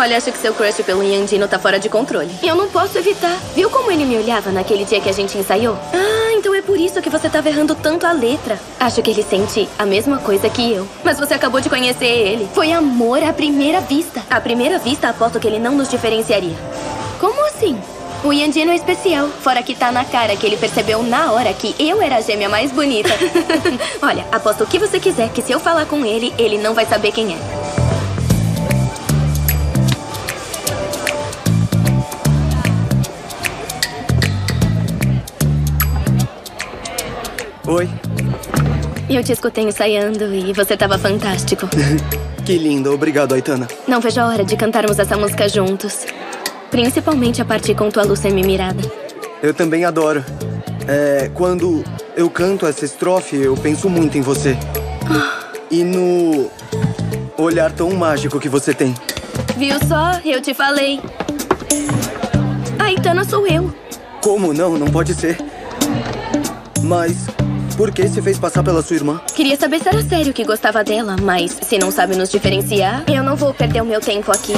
Olha, acho que seu crush pelo Yandino tá fora de controle. Eu não posso evitar. Viu como ele me olhava naquele dia que a gente ensaiou? Ah, então é por isso que você tava errando tanto a letra. Acho que ele sente a mesma coisa que eu. Mas você acabou de conhecer ele. Foi amor à primeira vista. À primeira vista, aposto que ele não nos diferenciaria. Como assim? O Yandino é especial. Fora que tá na cara que ele percebeu na hora que eu era a gêmea mais bonita. Olha, aposto o que você quiser, que se eu falar com ele, ele não vai saber quem é. Oi. Eu te escutei ensaiando e você tava fantástico. Que lindo, obrigado, Aitana. Não vejo a hora de cantarmos essa música juntos. Principalmente a parte com tua luz semi-mirada. Eu também adoro. Quando eu canto essa estrofe, eu penso muito em você. E no olhar tão mágico que você tem. Viu só? Eu te falei. A Aitana sou eu. Como não? Não pode ser. Mas por que se fez passar pela sua irmã? Queria saber se era sério que gostava dela, mas se não sabe nos diferenciar, eu não vou perder o meu tempo aqui.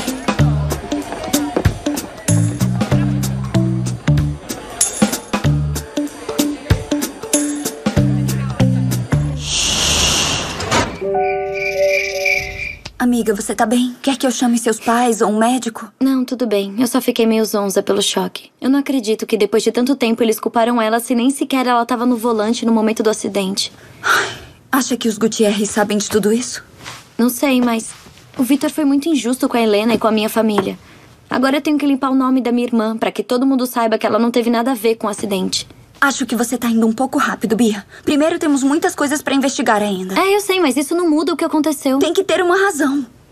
Amiga, você tá bem? Quer que eu chame seus pais ou um médico? Não, tudo bem. Eu só fiquei meio zonza pelo choque. Eu não acredito que depois de tanto tempo eles culparam ela se nem sequer ela tava no volante no momento do acidente. Acha que os Gutierrez sabem de tudo isso? Não sei, mas o Victor foi muito injusto com a Helena e com a minha família. Agora eu tenho que limpar o nome da minha irmã pra que todo mundo saiba que ela não teve nada a ver com o acidente. Acho que você tá indo um pouco rápido, Bia. Primeiro temos muitas coisas pra investigar ainda. Eu sei, mas isso não muda o que aconteceu. Tem que ter uma razão.